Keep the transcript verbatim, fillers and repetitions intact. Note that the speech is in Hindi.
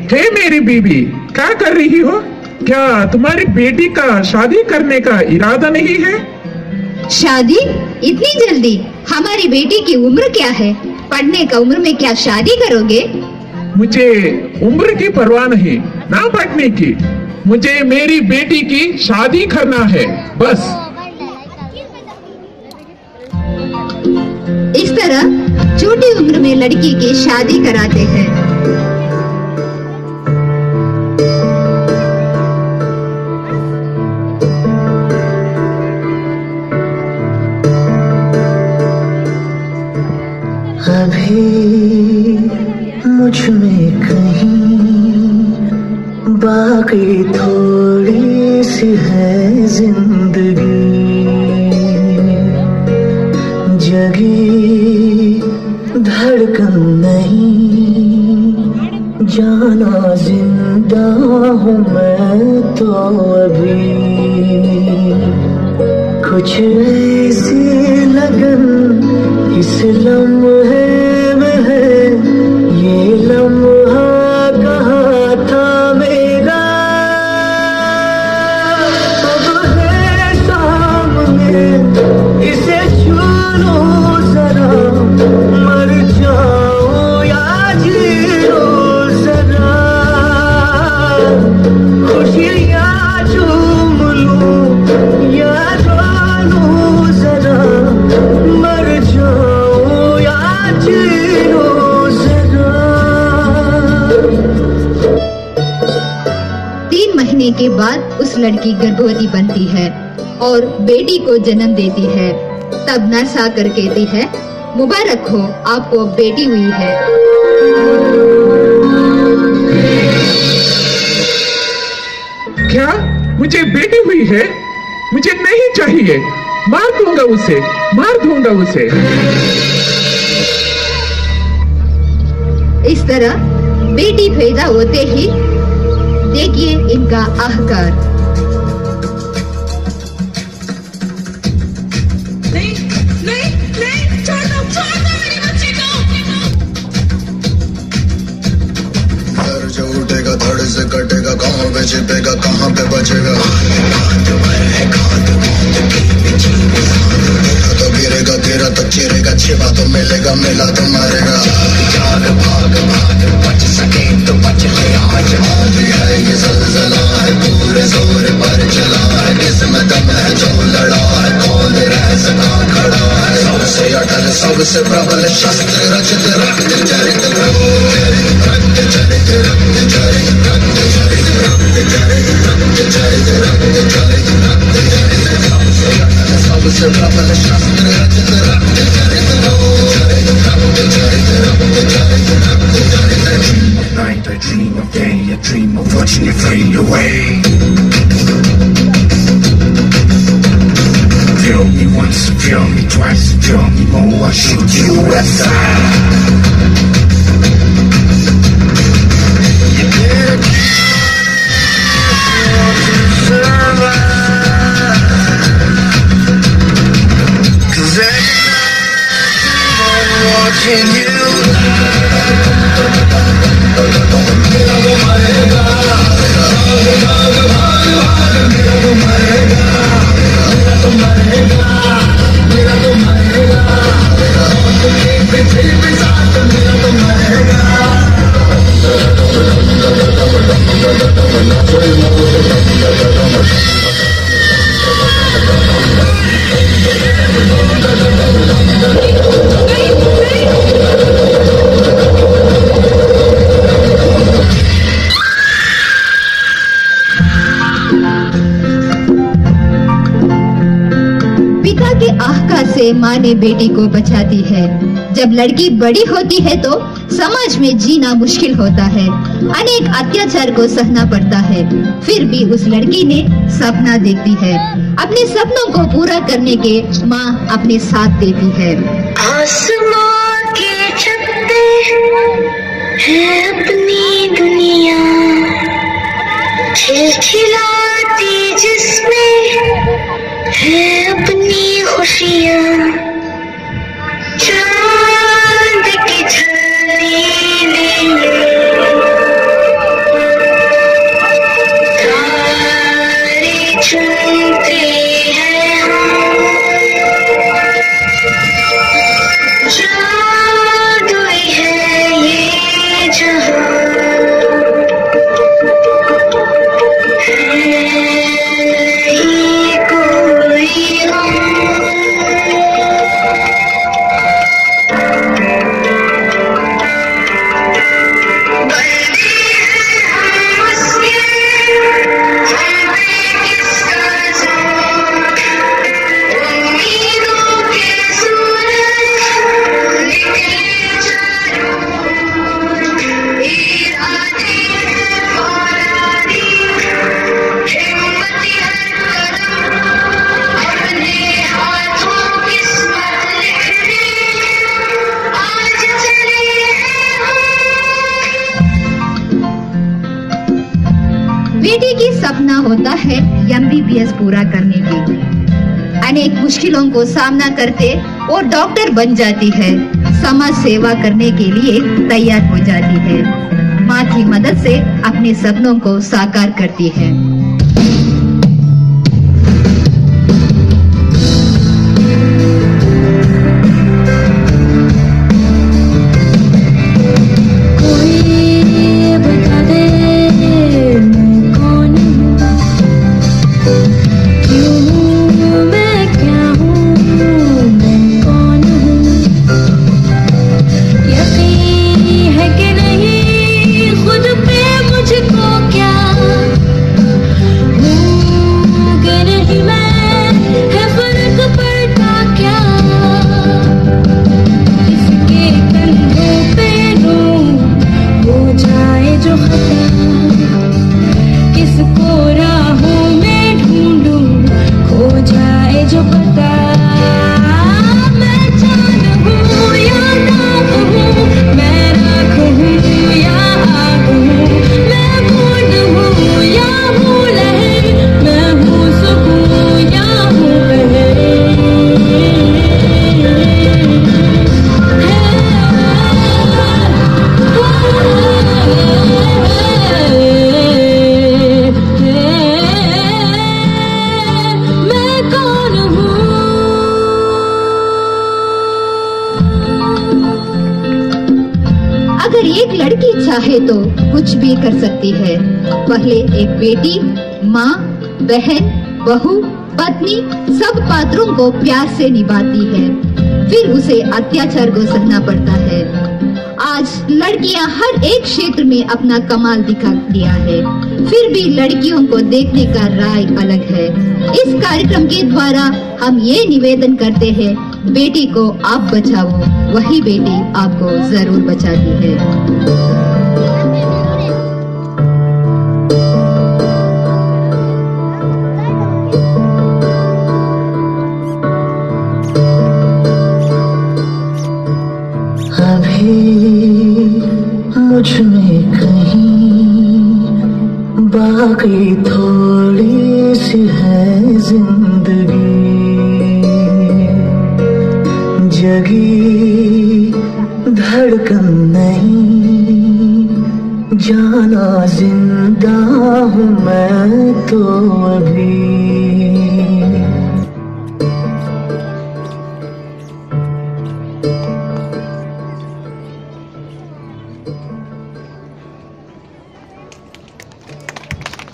हे मेरी बीबी, क्या कर रही हो? क्या तुम्हारी बेटी का शादी करने का इरादा नहीं है? शादी? इतनी जल्दी? हमारी बेटी की उम्र क्या है? पढ़ने का उम्र में क्या शादी करोगे? मुझे उम्र की परवाह नहीं, ना पढ़ने की। मुझे मेरी बेटी की शादी करना है, बस। इस तरह छोटी उम्र में लड़की की शादी कराते हैं। अभी मुझ में कहीं बाकी थोड़ी सी है जिंदगी, जगी धड़कन नहीं, जाना जिंदा हूँ मैं तो अभी। कुछ ऐसी लगन इस लम्हे में है, ये लम्हा कहाँ था मेरा, अब है सामने, इसे छू लो जरा, मर जाऊं या जी लो जरा, खुशियाँ चूम लूं या रो लूं जरा, मर जाऊं या जी लो जरा। तीन महीने के बाद उस लड़की गर्भवती बनती है और बेटी को जन्म देती है। तब नर्स आकर कहती है, मुबारक हो, आपको बेटी हुई है। क्या मुझे बेटी हुई है? मुझे नहीं चाहिए, मार दूंगा उसे, मार दूंगा उसे। इस तरह बेटी पैदा होते ही देखिए इनका अहंकार। नहीं नहीं नहीं, छोड़ दो, छोड़ दो मेरी बच्ची को। सर जो उठेगा धड़ से कटेगा, कहाँ पे छिपेगा, कहाँ पे बचेगा, तो गिरेगा, गिरा तो चिरेगा, छिपा तो मिलेगा, मिला तो मरेगा। जाग भाग भाग बच सके तो बच ले आज, आज है ये ज़लज़ला है, पूरे जोर पर चला है, किस्मत दम है जो लड़ा है, कौन रह सका खड़ा है, सबसे अटल सबसे प्रबल शस्त्र रचित रक्त चरित रक्त चरित रक्त चरित रक्त चरित रक्त चरित रक्त चरित रक्त चरित रक्त चरित सबसे अटल सबसे प्रबल शस्त्र रचित रक्त चरित चरित रक्त चरित रक्त चरित रक्त चरित। Night I dream of day, I dream of watching it fade away. Feel me once, feel me twice, feel me more, I shoot you aside. You better survive, 'cause every night I'm watching you. माँ ने बेटी को बचाती है। जब लड़की बड़ी होती है तो समाज में जीना मुश्किल होता है, अनेक अत्याचार को सहना पड़ता है। फिर भी उस लड़की ने सपना देखती है, अपने सपनों को पूरा करने के माँ अपने साथ देती है। आसमां के छत पे है अपनी दुनिया, खिलखिलाती जिसमें है अपनी खुशियाँ, चांद की छलनी में सपना होता है एम बी बी एस पूरा करने की। अनेक मुश्किलों को सामना करते वो डॉक्टर बन जाती है, समाज सेवा करने के लिए तैयार हो जाती है, माँ की मदद से अपने सपनों को साकार करती है। चाहे तो कुछ भी कर सकती है। पहले एक बेटी, माँ, बहन, बहू, पत्नी सब पात्रों को प्यार से निभाती है, फिर उसे अत्याचार को सहना पड़ता है। आज लड़कियां हर एक क्षेत्र में अपना कमाल दिखा दिया है, फिर भी लड़कियों को देखने का राय अलग है। इस कार्यक्रम के द्वारा हम ये निवेदन करते हैं, बेटी को आप बचाओ, वही बेटी आपको जरूर बचाती है। मुझ में कहीं बाकी थोड़ी सी है जिंदगी, जगी धड़कन नहीं, जाना जिंदा हूँ मैं तो अभी।